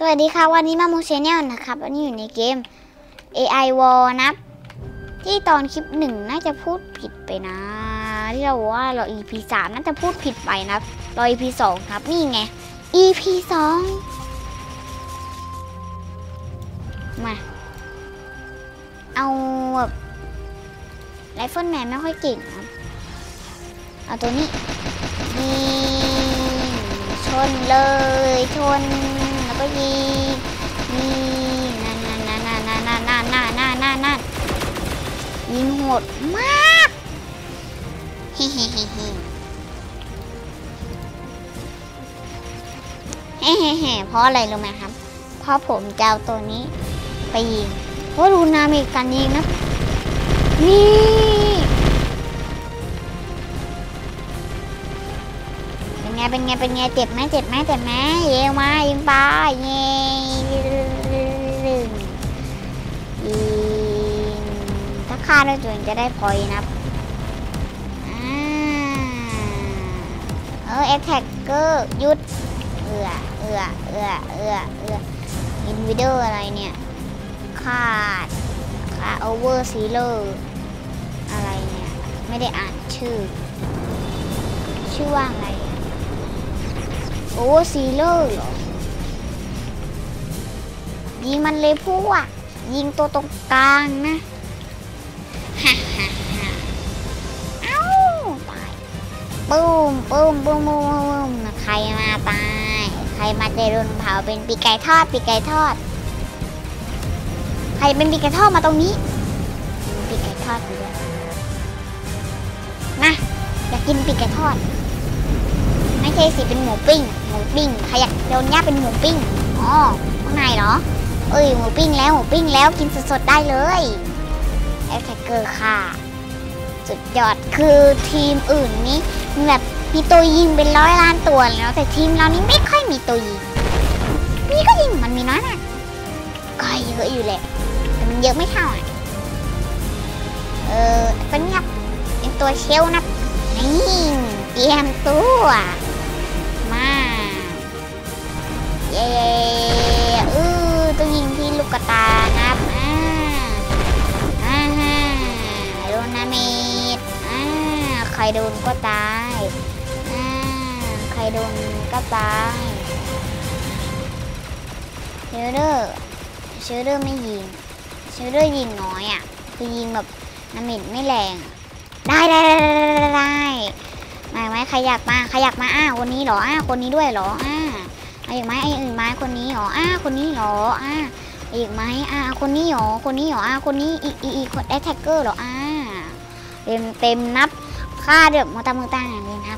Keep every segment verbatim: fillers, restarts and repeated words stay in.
วัสดีค่ะวันนี้มาโมชแนลนะครับวันนี้อยู่ในเกม เอ ไอ War นะที่ตอนคลิปหนึ่งน่าจะพูดผิดไปนะที่เราว่าเรา อี พี สามน่าจะพูดผิดไปนะรอ อี พี สองครับนี่ไง อี พี สองมาเอาแบบไรเฟิลแมนไม่ค่อยเก่งครับเอาตัวนี้ยิงชนเลยชนแล้วก็ยิงยิงนั่นนั่นนั่นนั่นนั่นนั่นนั่นนั่นนั่นนั่นยิงโหดมากเฮ้เฮ้เฮ้เฮ้เฮ้เฮ้เฮ้เพราะอะไรรู้ไหมครับเพราะผมจะเอาตัวนี้ไปยิงเพราะดูนามีการยิงนะนี่เป็นไงเป็นไงเป็นไงเจ็บไหมเจ็บไหมเจ็บไหมเยี่ยมมายิงไปเงี้ยยิงถ้าฆ่าได้ตัวเองจะได้พอยต์นะเออแอทแทกเกอร์หยุดเอือเอือเอือเอือเอืออินวิเดอร์อะไรเนี่ยขาดขาโอเวอร์ซีโร่อะไรเนี่ยไม่ได้อ่านชื่อชื่อว่าอะไรโอเวอร์ซีโร่เหรอยิงมันเลยพวกยิงตัวตรงกลางนะฮ่าฮ่าฮ่าเอ้าตายปุ้มปุ้มปุ้มปุ้มปุ้มใครมาตายใครมาเจอโดนเผาเป็นปีกไก่ทอดปีกไก่ทอดใครเป็นปีกไก่ทอดมาตรงนี้ปีกไก่ทอดอยู่ด้วยนะอยากกินปีกไก่ทอดไม่ใช่สิเป็นหมูปิ้งหมูปิ้งใครอยากโดนย่าเป็นหมูปิ้งอ๋อข้างในเหรอเอ้ยหมูปิ้งแล้วหมูปิ้งแล้วกินสดๆได้เลยแอทแทกเกอร์ค่ะสุดยอดคือทีมอื่นนี้แบบมีตัวยิงเป็นร้อยล้านตัวแล้วแต่ทีมเรานี่ไม่ค่อยมีตัวยิงมีก็ยิงมันมีน้อยนะก็เยอะอยู่แหละแต่มันเยอะไม่เท่าอ่ะเออเป็นเงียบเป็นตัวเชลนะนี่เตรียมตัวมาเย้เออตัวยิงที่ลูกกระตานับอ่าอ่าฮะโดนนาเมดอ่าใครโดนก็ตายอ่าใครโดนก็ตายเชลเดอร์เชลเดอร์ไม่ยิงเชลเดอร์ยิงน้อยอ่ะคือยิงแบบนาเมดไม่แรงได้ได้ได้ได้มาไหมใครอยากมาใครอยากมาอ้าคนนี้เหรออ้าคนนี้ด้วยเหรออ้าอะไรอีกไหมไอ้อื่นไหมคนนี้เหรออ้าคนนี้เหรออ้าอีกไหมอ้าคนนี้เหรอคนนี้เหรออ้าคนนี้อีกอีกอีกคนแอทแทกเกอร์เหรออ้าเต็มเต็มนับค่าเดือบมอตามือตาเลยครับ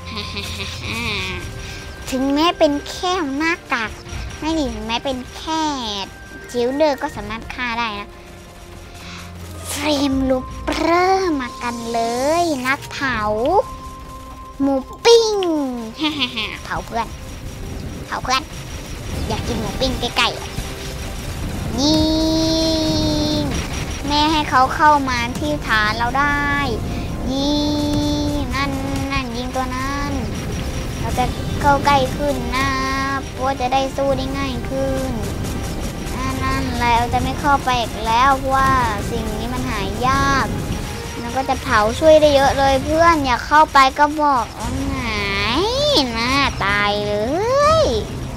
ถึงแม้เป็นแค่หน้ากากไม่ถึงแม้เป็นแค่จิวเดอร์ก็สามารถฆ่าได้นะเฟรมลุกเริ่มมากันเลยนักเผาหมูปิ้งฮ่าฮ่าฮ่าเผาเพื่อนเผาเพื่อนอยากกินหมูปิ้งใกล้ๆยิงแม่ให้เขาเข้ามาที่ฐานเราได้ยิงนั่นนั่นยิงตัวนั้นเราจะเข้าใกล้ขึ้นนะเพราะจะได้สู้ได้ง่ายขึ้นนั่นแล้วจะไม่เข้าไปอีกแล้วเพราะว่าสิ่งนี้มันหายยากแล้วก็จะเผาช่วยได้เยอะเลยเพื่อนอยากเข้าไปก็บอกหายนะตายเลย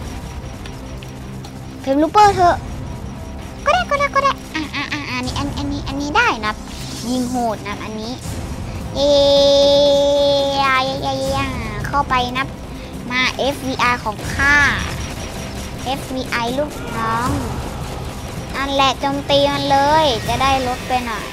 เพิ่มลูปเปอร์เถอะก็ได้ก็ได้ก็ได้อ่ะอ่ะอ่ะอันนี้อันอันนี้อันนี้ได้นะยิงโหดนะอันนี้เย้เย้เย้เย้เข้าไปนะมา เอฟ วี อาร์ ของข้า เอฟ วี ไอ ลูกน้องนั่นแหละโจมตีมันเลยจะได้ลดไปหน่อย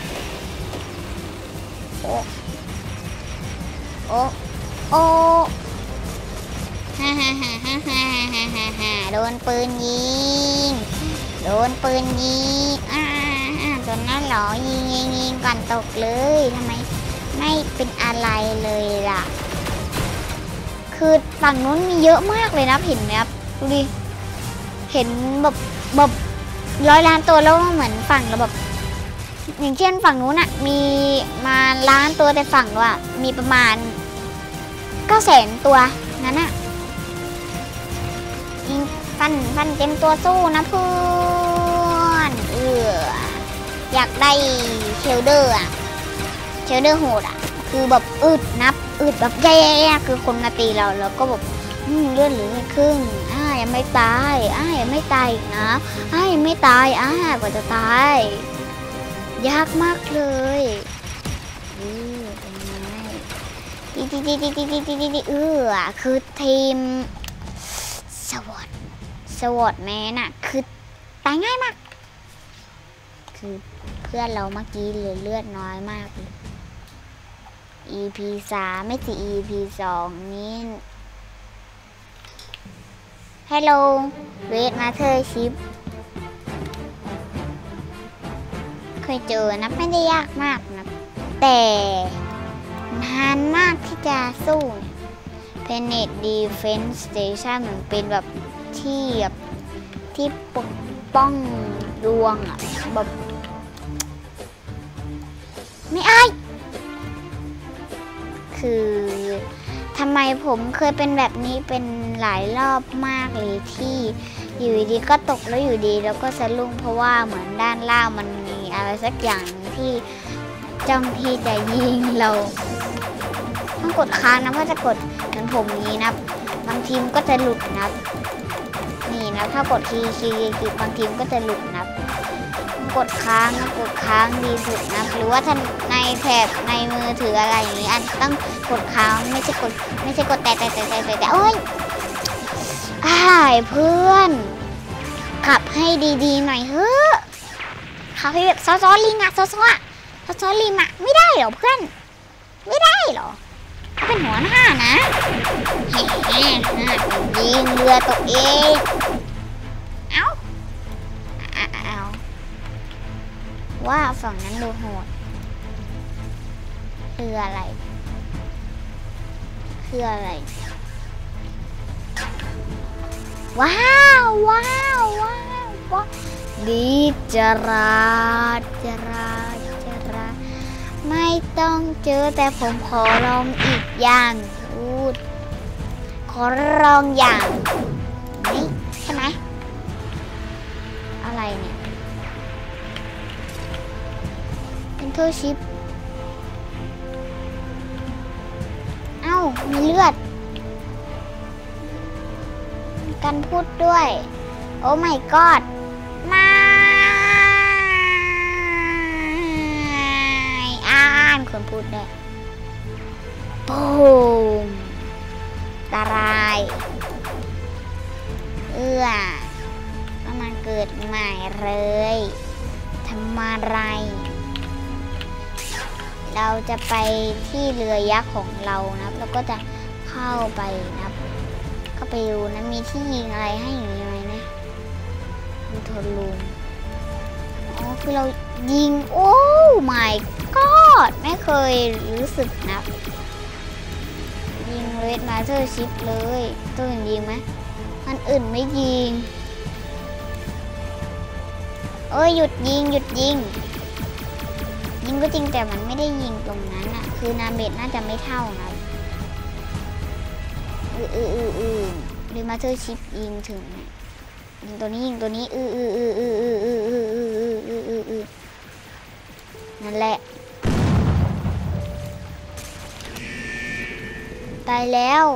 โอ้โอ้โอ้ฮ่าฮ่าฮ่าฮ่าฮ่าฮ่าฮ่าฮ่าโดนปืนยิงโดนปืนยิงอ่าจนนั้นหรอยิงยิงยิงก่อนตกเลยทำไมไม่เป็นอะไรเลยล่ะคือฝั่งนู้นมีเยอะมากเลยนะเห็นไหมครับดูดิเห็นแบบแบบร้อยล้านตัวแล้วเหมือนฝั่งเราแบบอย่างเช่นฝั่งนู้นอะมีมาล้านตัวแต่ฝั่งเราอะมีประมาณเก้าแสนตัวนั้นอะยิงไปฟันฟันเต็มตัวสู้นะเพื่อนเอออยากได้เชลเดอร์อะเชลเดอร์โหดอะคือแบบอึดนับอึดแบบแย่ๆคือคนมาตีเราแล้วก็แบบเลื่อนเหลือครึ่งอ่ายังไม่ตายอ่ายังไม่ตายอีกนะอ่ายังไม่ตายอ่ากว่าจะตายยากมากเลยอือเป็นไงดีดีดีดีดีดีดีดีเออคือทีมสวอตสวอตแมนอะคือตายง่ายมากคือเพื่อนเราเมื่อกี้เหลือเลือดน้อยมากเลย อี พี สามไม่สิ อี พี สองนี้ฮัลโหลเวทมาเธอชิปเคยเจอนะไม่ได้ยากมากนะแต่นานมากที่จะสู้ Planet Defense Station เหมือนเป็นแบบที่แบบที่ปกป้องดวงอะแบบไม่อายคือทำไมผมเคยเป็นแบบนี้เป็นหลายรอบมากเลยที่อยู่ดีก็ตกแล้วอยู่ดีแล้วก็สะดุ้งเพราะว่าเหมือนด้านล่างมันมีอะไรสักอย่างที่จ้องที่จะยิงเราต้องกดค้างนะเพราะจะกดเหมือนผมนี้นะบางทีมก็จะหลุดนะนี่นะถ้ากดคีย์คีย์คีย์บางทีมก็จะหลุดนะกดค้างนะกดค้างดีสุดนะหรือว่าถ้าในแถบในมือถืออะไรอย่างนี้อันต้องกดค้างไม่ใช่กดไม่ใช่กดแต่แต่แต่แต่แต่แต่โอ้ยอ้ายเพื่อนขับให้ดีๆหน่อยเฮ้อขับให้แบบซ้อๆลิงอะซ้อๆอะซ้อๆลิงอะไม่ได้เหรอเพื่อนไม่ได้เหรอเป็นหัวหน้านะเฮ้ยิงเรือตัวเองเอ้าเอาว่าฝั่งนั้นดูโหดคืออะไรคืออะไรว้าวว้าวว้าวว้าวดีจราจราจราไม่ต้องเจอแต่ผมขอลองอีกอย่างพูดขอลองอย่างนี่ใช่ไหมอะไรเนี่ยเป็นเทอร์ชิปเอ้ามีเลือดกันพูดด้วยโอ้ my god ไม่อ่านคนพูดได้ปูมตารายเอื้อแล้วมันเกิดใหม่เลยทำอะไรเราจะไปที่เรือยักษ์ของเรานะแล้วก็จะเข้าไปนะเข้าไปดูนะมีที่ยิงอะไรให้อย่างนี้ไหมนะมีโทรลูมอ๋อคือเรายิงโอ้ my god ไม่เคยรู้สึกนะยิงเรดมาสเตอร์ชิปเลยตัวอื่นยิงไหมมันอื่นไม่ยิงเอ้ยหยุดยิงหยุดยิงยิงก็จริงแต่มันไม่ได้ยิงตรงนั้นอะคือนาเบตน่าจะไม่เท่านะอืออืออืออือเรดมาสเตอร์ชิปยิงถึงยิงตัวนี้ยิงตัวนี้อืออืออืออืออืออืออืออืออืออืออืออือนั่นแหละตายแล้ว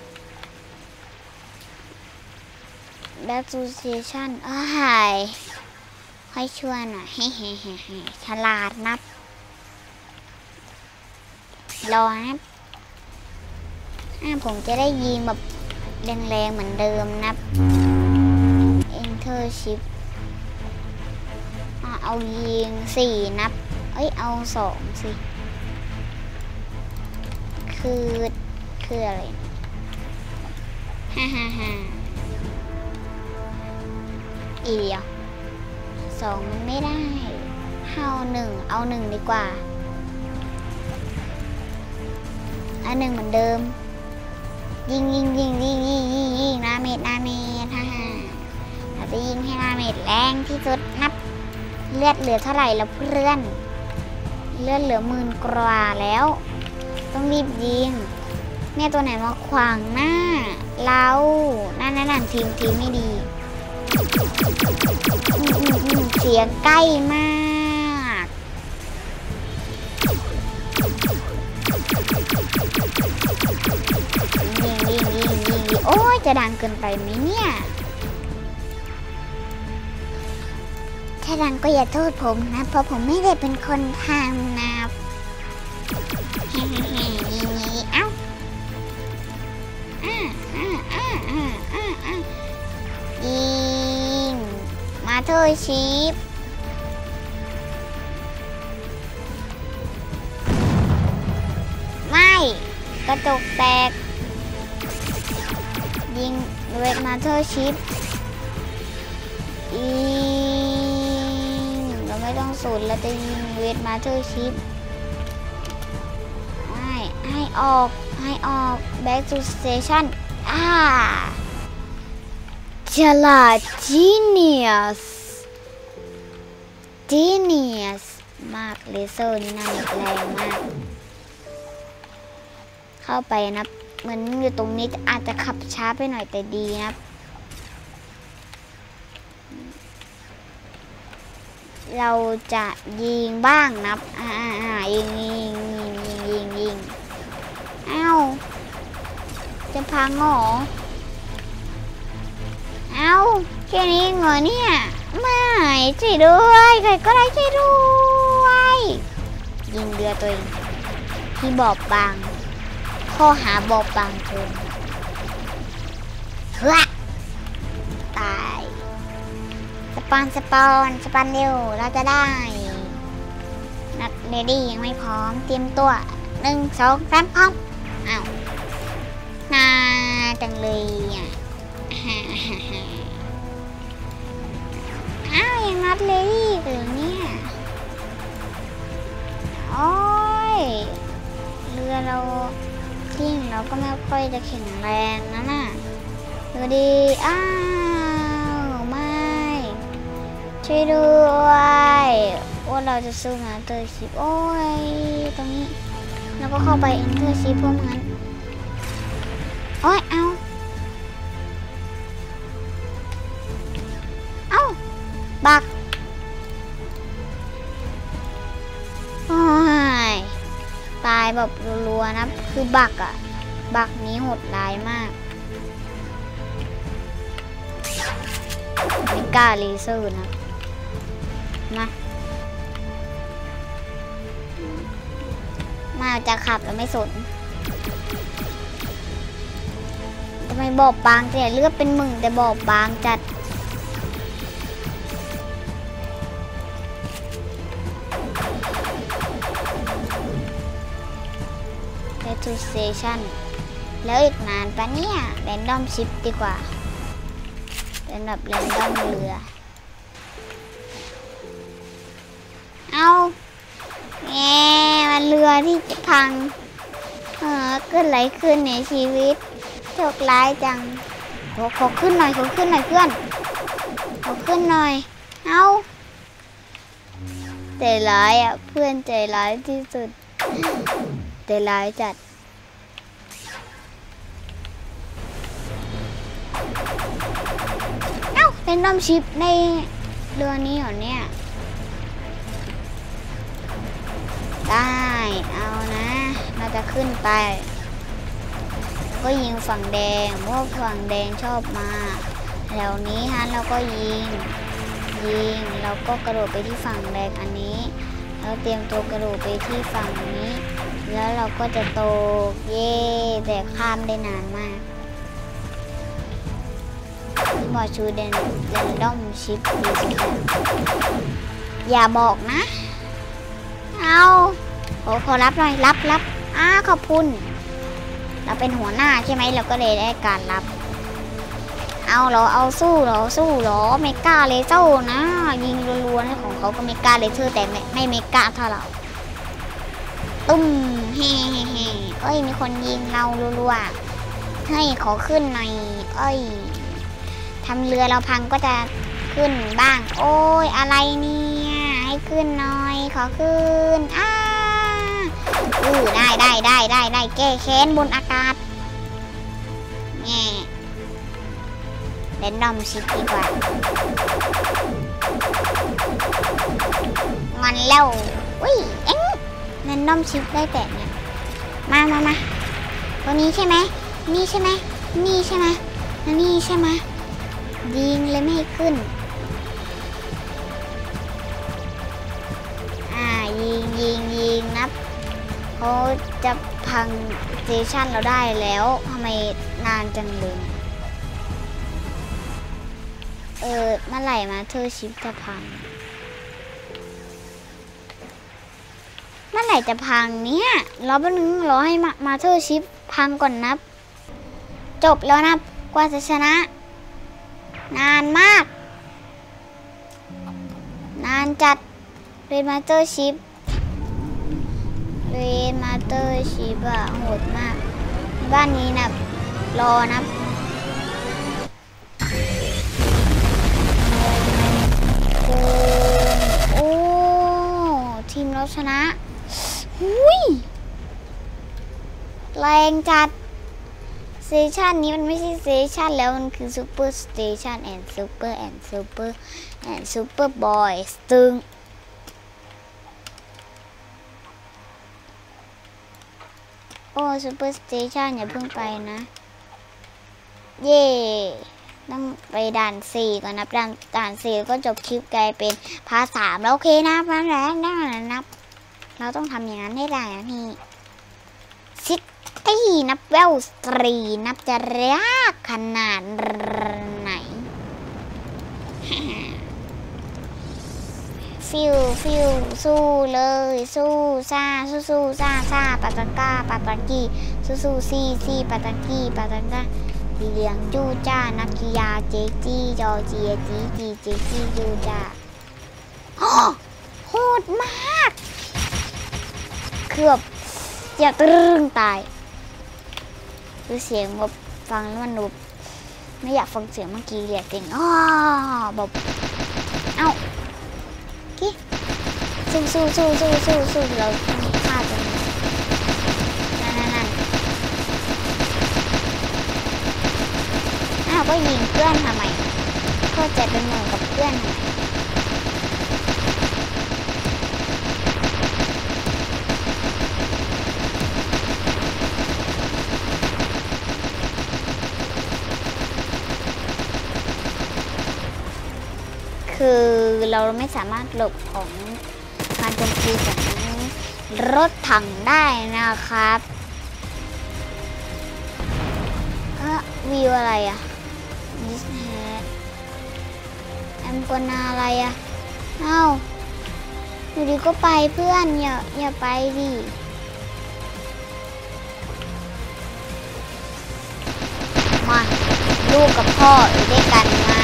แบทซูเซชันอ้ายให้ช่วยหน่อยเฮ้เฮ้เฮ้เฮ้ฉลาดนับรอนะผมจะได้ยิงแบบแรงๆเหมือนเดิมนับ Enter Ship เอายิงสี่นับเอ้ยเอาสองสิคือคืออะไรฮ่าฮ่าฮ่าอีเดียวสองมันไม่ได้เอาหนึ่งเอาหนึ่งดีกว่าอันหนึ่งเหมือนเดิมยิงยิงยิงยิงยิงยิงยิงนาเมตนาเมตฮ่าฮ่าเราจะยิงให้นาเมตแรงที่สุดนับเลือดเหลือเท่าไหร่แล้วเพื่อนเลือดเหลือหมื่นกว่าแล้วต้องรีบยิงเนี่ยตัวไหนมาขวางหน้าเรานั่นนั่นทีมทีมไม่ดีเสียงใกล้มากยิงยิงยิงยิงโอ้ยจะดังเกินไปไหมเนี่ยถ้าดังก็อย่าโทษผมนะเพราะผมไม่ได้เป็นคนทำนะเฮ้เฮ้ยิงยิงเอ้าอ่าอ่าอ่าอ่าอ่าอ่ายิงมาเธอชีฟไม่กระจกแตกยิงเวทมาเธอชิปยิงเราไม่ต้องสูนเราจะยิงเวทมาเธอชิปให้ให้ออกให้ออก back to station อ่าฉลาด genius genius มากเลเซอร์นี่น่าแรงมากเข้าไปนะเหมือนอยู่ตรงนี้อาจจะขับช้าไปหน่อยแต่ดีนะเราจะยิงบ้างนะอ่าอ่ายิงยิงยิงยิงยิงยิงอ้าวจะพังเหรออ้าวแค่นี้เหรอเนี่ยไม่ช่วยด้วยใครก็ได้ช่วยด้วยยิงเรือตัวเองที่บอบบางข้อหาบอบบางเกินเฮ้ยตายสปอนสปอนสปอนเร็วเราจะได้นักเรดี้ยังไม่พร้อมเตรียมตัวหนึ่งสองสามพร้อมอ้าวน่าจังเลยอ่ะอ้าวยังนัดเรดี้อยู่เนี่ยโอ้ยเรือเราทิ้งเราก็ไม่ค่อยจะแข็งแรงนะน่ะดูดีอ้าวไม่ช่วยด้วยว่าเราจะสู้มาเตอร์ชิปโอ้ยตรงนี้แล้วก็เข้าไปเอ็นเตอร์ชิปพวกนั้นโอ้ยเอาเอาบักโอ้ยตายแบบรัวๆนะคือบักอะบักนี้โหดร้ายมากไม่กล้าเลเซอร์นะมามาจะขับแล้วไม่สนทำไมบอบบางแต่เลือดเป็นหมื่นแต่บอบบางจัดto station แล้วอีกนานปะเนี่ยแรนดอมชิปดีกว่าเป็นแบบแรนดอมเรือเอาแง่มันเรือที่จะพังเออเกิดอะไรขึ้นในชีวิตโชคร้ายจังขอขอขึ้นหน่อยขอขึ้นหน่อยเพื่อนขอขึ้นหน่อยเอาใจร้ายอ่ะเพื่อนใจร้ายที่สุดใจร้ายจัดเอ้าเป็นน้ำชิปในเรือนี้เหรอเนี่ยได้เอานะเราจะขึ้นไปก็ยิงฝั่งแดงเพราะฝั่งแดงชอบมาแล้วนี้ฮะเราก็ยิงยิงเราก็กระโดดไปที่ฝั่งแดงอันนี้แล้วเตรียมตัวกระโดดไปที่ฝั่งนี้แล้วเราก็จะโตเย่แต่ข้ามได้นานมากที่บอชูเดนเรนดอมชิปดีสุดอย่าบอกนะเอาโอ้ขอรับหน่อยรับรับอ้าขอบคุณเราเป็นหัวหน้าใช่ไหมเราก็เลยได้การรับเอาเหรอเอาสู้เหรอสู้เหรอเมกาเลเซอร์นะยิงรัวๆนะของเขาก็เมกาเลเซอร์แต่ไม่ไม่เมกาเท่าเราตุ้มเฮ้เฮ้เฮ้เอ้ยมีคนยิงเรารัวๆให้ขอขึ้นหน่อยเอ้ยทำเรือเราพังก็จะขึ้นบ้างโอ้ยอะไรเนี่ยให้ขึ้นหน่อยขอขึ้นอ้าอือได้ได้ได้ได้ได้แก้แค้นบนอากาศแง่เรนดอมชิปดีกว่ามันแล้วอุ้ยเอ็งเรนดอมชิปได้แต่เนี่ยมามามาตัวนี้ใช่ไหมนี่ใช่ไหมนี่ใช่ไหมนี่ใช่ไหมยิงเลยไม่ให้ขึ้นอ่ายิงยิงยิงนับเขาจะพังสเตชันเราได้แล้วทำไมนานจังเลยเออเมื่อไหร่มาเธอชิปจะพังเมื่อไหร่จะพังเนี่ยรอแป๊บนึงรอให้มามาเธอชิปพังก่อนนับจบแล้วนะกว่าจะชนะนานมากนานจัดเรนมาสเตอร์ชิปเรนมาสเตอร์ชิปอะโหดมากบ้านนี้นะรอนะโอ้ทีมเราชนะหุยแรงจัดสเตชันนี้มันไม่ใช่สเตชันแล้วมันคือซูเปอร์สเตชันแอนด์ซูเปอร์แอนด์ซูเปอร์แอนด์ซูเปอร์บอยส์ตึงโอ้ซูเปอร์สเตชันอย่าเพิ่งไปนะเย่ต้องไปด่านสี่ก่อนนับด่านด่านสี่ก็จบคลิปกลายเป็นพาร์ทสามแล้วโอเคนะพาร์ทแรกได้แล้วนับเราต้องทำอย่างนั้นให้ได้นะพี่ซิตี้นับเวลสตรีนับจะยากขนาดไหน ฟิวฟิวสู้เลยสู้ซ่าสู้สู้ซ่าซ่าปาตังก้าปาตังกี้สู้สู้ซี่ซี่ปาตังกี้ปาตังก้าสีเหลืองจู้จ้านักกีฬาเจจี้จอเจียจีจีเจจี้จู้จ้าโหดมากเกือบจะตรึงตายคือเสียงแบบฟังแล้วมันดูไม่อยากฟังเสียงเมื่อกี้เลยเก่งอ้อแบบเอ้ากี้สู้สู้สู้สู้สู้สู้เราฆ่าจนนั่นนั่นนั่นอ้าวก็ยิงเพื่อนทำไมก็จะเป็นเหมือนกับเพื่อนคือเราไม่สามารถหลบของการโจมตีของรถถังได้นะครับก็วิวอะไรอะดิสแฮดแอมกนาอะไรอะเอ้าอยู่ดีก็ไปเพื่อนอย่าอย่าไปดิมาลูกกับพ่ออยู่ด้วยกันมา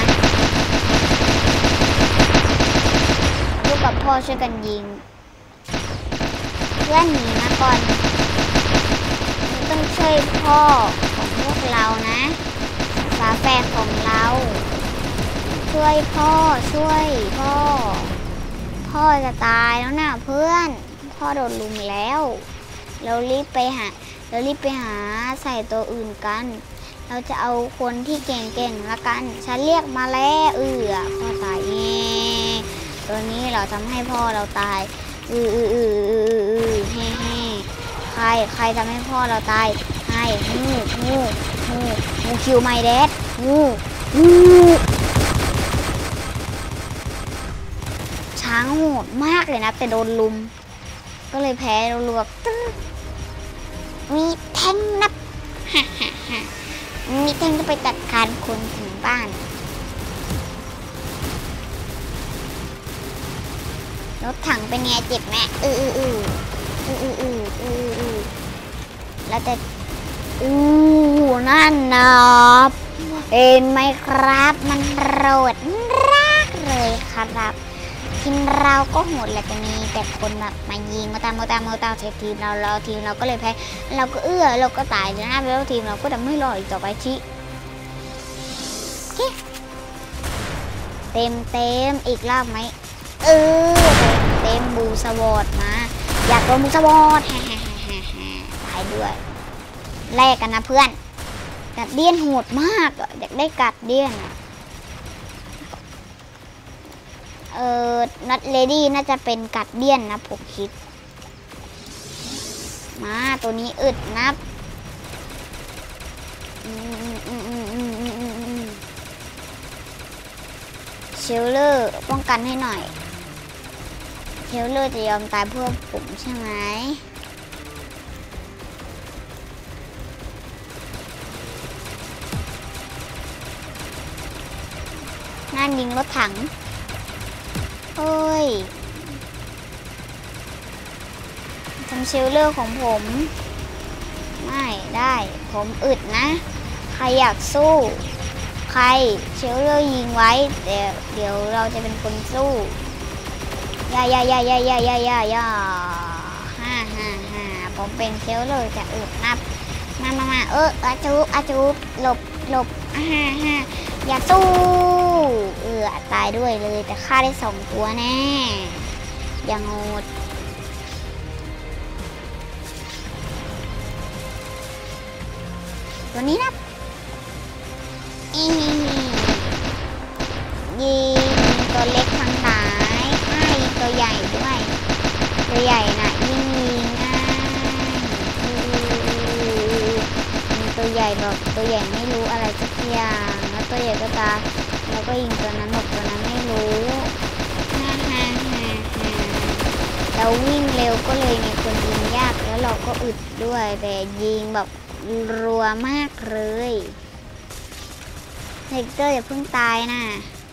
ลูกกับพ่อช่วยกันยิงเพื่อนหนีมาก่อนต้องช่วยพ่อของพวกเรานะฝาแฝดของเราช่วยพ่อช่วยพ่อพ่อจะตายแล้วนะเพื่อนพ่อโดนลุมแล้วเรารีบไปหาเรารีบไปหาใส่ตัวอื่นกันเราจะเอาคนที่เก่งๆละกันฉันเรียกมาแล้วเออพ่อตายแง่ตัวนี้เราทำให้พ่อเราตายอืออืออืออืออือแฮ่แฮ่ใครใครทำให้พ่อเราตายให้งูงูงูงูคิวไมเดสงูงูช้างโหดมากเลยนะแต่โดนลุมก็เลยแพ้เราลวกมีแท่งนับมีแท่งก็ไปตัดคานคนถึงบ้านรถถังเป็นไงเจ็บไหมเออเออเออเออเออเออเออเออแล้วแต่อู้นั่นนะเห็นไหมครับมันโรดรักเลยครับทีมเราก็โหดแหละแต่มีแต่คนแบบมายิงมาตามมาตามมาตามใส่ทีมเราเราทีมเราก็เลยแพ้เราก็เอื้อเราก็ตายนะแล้วทีมเราก็จะไม่รอดอีกต่อไปชิเต็มเต็มอีกรอบไหมเออเต็มบูสวอตมาอยากโดนบูสวอตฮ่าฮ่าฮ่าฮ่าตายด้วยแลกกันนะเพื่อนกัดเดี้ยนโหดมากอยากได้กัดเดี้ยนเออ not ready น่าจะเป็นกัดเดียนนะผมคิดมาตัวนี้อึดนับเชลเลอร์ป้องกันให้หน่อยเชลเลอร์จะยอมตายเพื่อผมใช่ไหมงานยิงรถถังเฮ้ยทำเชลเลอร์ของผมไม่ได้ผมอึดนะใครอยากสู้ใครเชลเลอร์ยิงไว้แต่เดี๋ยวเราจะเป็นคนสู้ย่าย่าย่าย่าย่าย่าย่าย่าฮ่าฮ่าฮ่าผมเป็นเชลเลอร์จะอึดนับมามามาเอออาจูบอาจูบหลบหลบฮ่าฮ่าอย่าสู้เออตายด้วยเลยแต่ฆ่าได้สองตัวแน่อย่างโหดตัวนี้นะยิงตัวเล็กทางซ้ายไม่ตัวใหญ่ด้วยตัวใหญ่นะยิงง่ายตัวใหญ่แบบตัวใหญ่ไม่รู้อะไรสักอย่างแล้วตัวใหญ่ก็ตาแล้วก็ยิงตัวนั้นหมดตัวนั้นไม่รู้ฮ่าฮ่าฮ่าฮ่าเราวิ่งเร็วก็เลยมีคนยิงยากแล้วเราก็อึดด้วยแต่ยิงแบบรัวมากเลยเด็กเตอร์อย่าเพิ่งตายนะ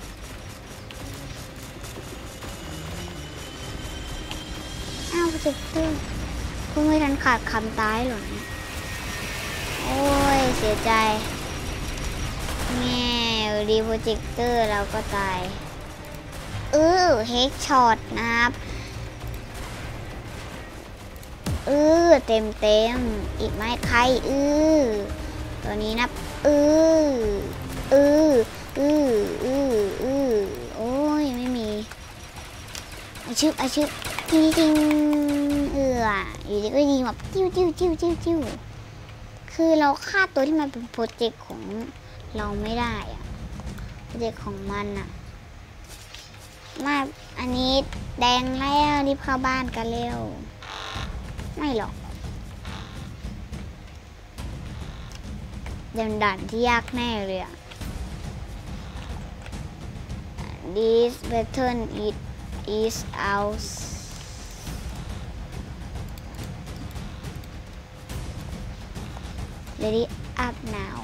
อ้าวเด็กเตอร์เพิ่งไม่ทันขาดคำตายหรอเนี่ยโอ้ยเสียใจแง่ดีโปรเจคเตอร์เราก็ตายเออเฮดช็อตนะครับเออเต็มเต็มอีกไหมใครเออตัวนี้นับเออเออเออเออเออโอ้ยไม่มีอาชึบอาชึบจริงจริงเอออยู่ดีก็ยิงแบบจิ้วจิ้วจิ้วจิ้วจิ้วคือเราฆ่าตัวที่มันเป็นโปรเจกต์ของเราไม่ได้อะโปรเจกต์ของมันอะมาอันนี้แดงแล้วรีบเข้าบ้านกันเร็วไม่หรอกเดินด่านที่ยากแน่เลยอะ This pattern it is ours Ready up now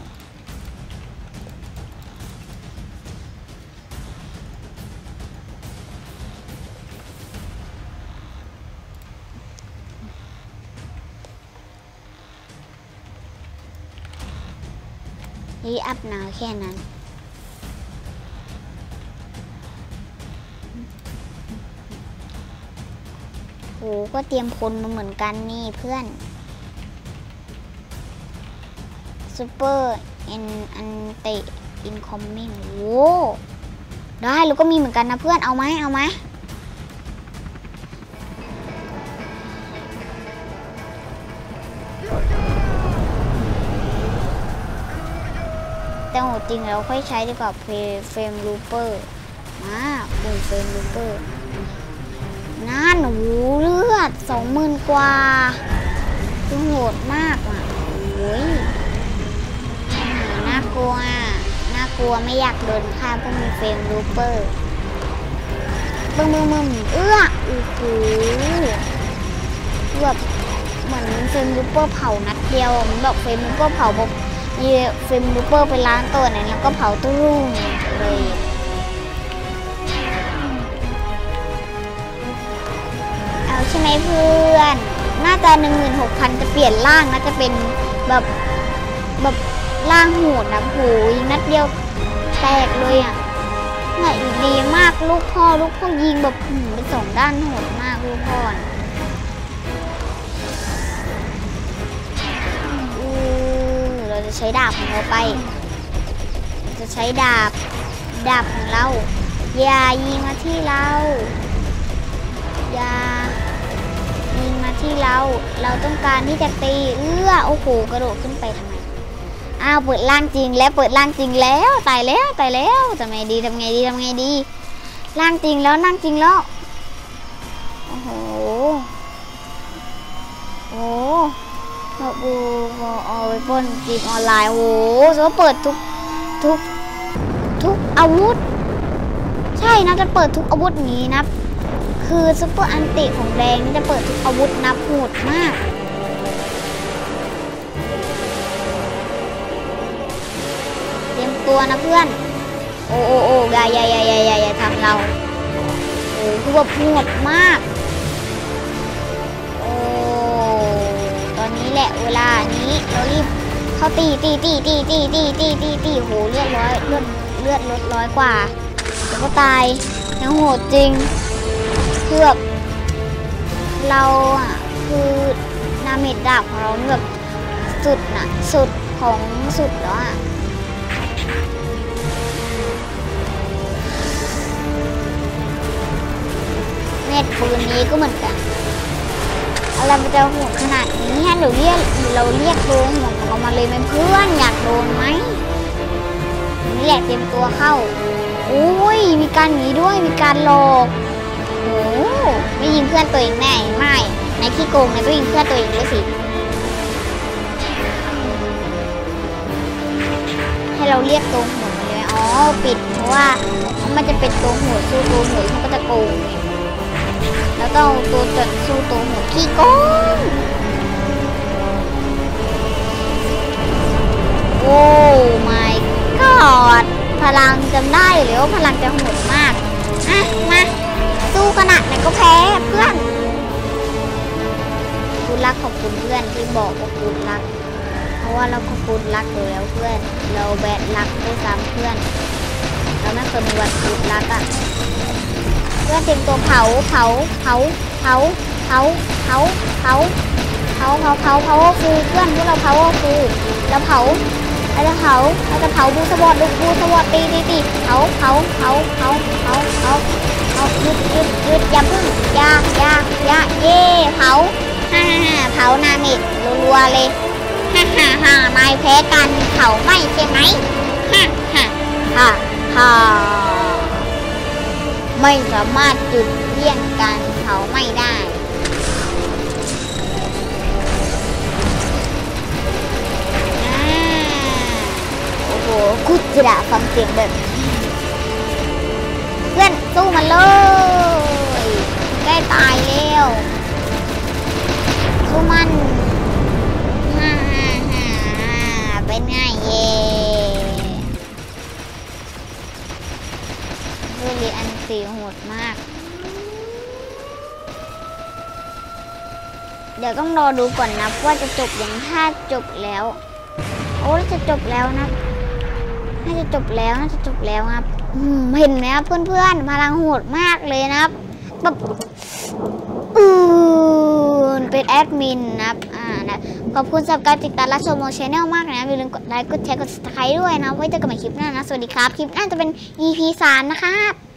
Ready up now แค่นั้นโหก็เตรียมคนมาเหมือนกันนี่เพื่อนซูเปอร์อินอันเตะอินคอมมิ่งโว้ได้แล้วก็มีเหมือนกันนะเพื่อนเอาไหมเอาไหมแต่โหจริงแล้วค่อยใช้ดีกว่าเฟรมลูเปอร์มาเป็นเฟรมลูเปอร์นั่นโอ้โหเลือดสองหมื่นกว่าคือโหดมากอ่ะโอ้ยน่ากลัวน่ากลัวไม่อยากโดนฆ่าเพราะมีเฟรมลูเปอร์บึ้มบึ้มบึ้มเอื้อโอ้โหแบบเหมือนเฟรมลูเปอร์เผานัดเดียวมันแบบเฟรมลูเปอร์เผาแบบยีเฟรมลูเปอร์ไปล้างตัวเนี่ยแล้วก็เผาตู้รุ่งเลยเอาใช่ไหมเพื่อนน่าจะหนึ่งหมื่นหกพันจะเปลี่ยนร่างนะจะเป็นแบบแบบร่างโหดนะโหยิงนัดเดียวแตกเลยอ่ะไหนดีมากลูกพ่อลูกพ่อยิงแบบเป็นสองด้านโหดมากลูกพ่อเราจะใช้ดาบของเราไปจะใช้ดาบดาบของเราอย่ายิงมาที่เราอย่ายิงมาที่เราเราต้องการที่จะตีเอื้อโอ้โหกระโดดขึ้นไปทำไมอ้าวเปิดล่างจริงแล้วเปิดล่างจริงแล้วตายแล้วตายแล้วทำไงดีทำไงดีทำไงดีร่างจริงแล้วร่างจริงแล้วโอ้โหโอ้มาบูมาเอาไปปล้นจีบออนไลน์โอ้โหจะเปิดทุกทุกทุกอาวุธใช่นะจะเปิดทุกอาวุธนี้นะคือซุปเปอร์อันติของแดงนี่จะเปิดทุกอาวุธนับโหดมากเตรียมตัวนะเพื่อนโอ้โอ้โอ้อย่าอย่าอย่าอย่าอย่าอย่าทำเราโอ้คือแบบโหดมากโอ้ตอนนี้แหละเวลานี้เรารีบเข้าตีตีตีตีตีตีตีตีตีโหเลือดร้อยเลือดเลือดลดร้อยกว่าแล้วก็ตายยังโหดจริงคือแบบเราอ่ะคือนาเมจดาบของเราแบบสุดน่ะสุดของสุดแล้วอ่ะเม็ดปืนนี้ก็เหมือนกันอะไรมันจะโหดขนาดนี้ฮะเราเรียกเราเรียกโดนของเรามาเลยไหมเพื่อนอยากโดนไหมนี่แหละเตรียมตัวเข้าโอ้ยมีการหนีด้วยมีการหลอกโอ้ไม่ยิงเพื่อนตัวเองแน่ไม่ในขี้โกงเนี่ยต้องยิงเพื่อนตัวเองด้วยสิให้เราเรียกตัวหัวเลยอ๋อปิดเพราะว่ามันจะเป็นตัวหัวสู้ตัวหัวมันก็จะโกงแล้วต้องตัวจดสู้ตัวหัวขี้โกงโอ้ my god พลังจำได้หรือว่าพลังจะโหดมากอ่ะมาสู้ขนาดไหนก็แพ้เพื่อนคุณรักขอบคุณเพื่อนที่บอกว่าคุณรักเพราะว่าเราก็คุณรักอยู่แล้วเพื่อนเราแบดรักด้วยซ้ำเพื่อนเราไม่เคยมีวันคุณรักอ่ะเพื่อนเตรียมตัวเผาเผาเผาเผาเผาเผาเผาเผาเผาเผาเผาคือเพื่อนพวกเราเผาคือเราเผาเราจะเผาเราจะเผาบูสวอตดูบูสวอตตีตีตีเผาเผาเผาเผาเผาเผาเผาหยุดหยุดหยุดอย่าพึ่งอย่าอย่าอย่าเย่เผาฮ่าฮ่าฮ่าเผานามิดรัวๆเลยฮ่าฮ่าฮ่านายแพ้กันเผาไม่ใช่ไหมฮ่าฮ่าฮ่าฮ่าไม่สามารถจุดเลี่ยงการเผาไม่ได้คุดจิระฟังเสียงแบบเพื่อนสู้มันเลยใกล้ตายแล้วสู้มันฮ่าฮ่าฮ่าเป็นไงเย่ดูดิอันสีโหดมากเดี๋ยวต้องรอดูก่อนนะว่าจะจบอย่างถ้าจบแล้วโอ้จะจบแล้วนะน่าจะจบแล้วน่าจะจบแล้วครับเห็นไหมครับเพื่อนๆพลังโหดมากเลยนะครับแบบอือเป็นแอดมินนะครับอ่านะขอบคุณสำหรับการติดตามรับชมโมชแนลมากนะอย่าลืมกดไลค์กดแชร์กดซับสไครบ์ด้วยนะไว้เจอกันใหม่คลิปหน้านะสวัสดีครับคลิปหน้าจะเป็น อี พี สามนะครับ